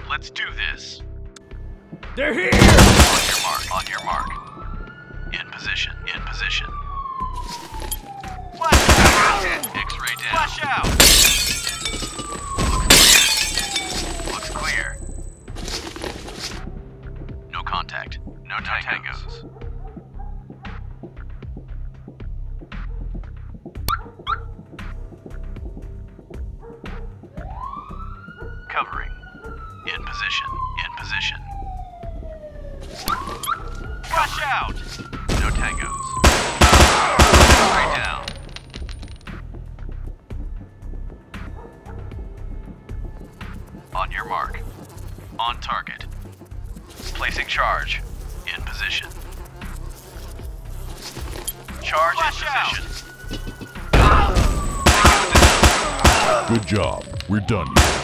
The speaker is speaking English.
Let's do this. They're here! On your mark, on your mark. In position, in position. Flash out! X-ray down. Flash out! Looks clear. No contact. No tangos. Covering. In position. In position. Flash out! No tangos. Right down. On your mark. On target. Placing charge. In position. Charge Flash in out! position. Good job. We're done here.